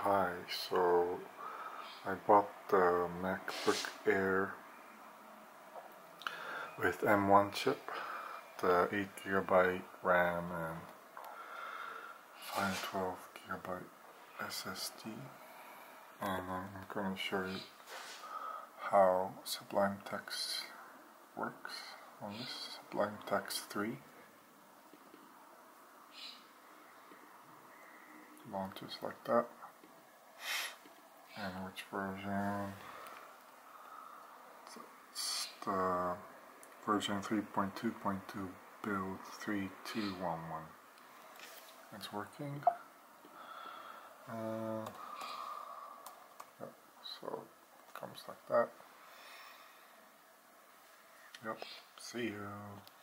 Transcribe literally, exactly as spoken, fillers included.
Hi, so I bought the MacBook Air with M one chip, the eight gigabyte RAM and five twelve gigabyte S S D, and I'm going to show you how Sublime Text works on this Sublime Text three. Launches like that. And which version? It's the version three point two point two build three two one one. It's working. Uh, yep, so it comes like that. Yep, see you.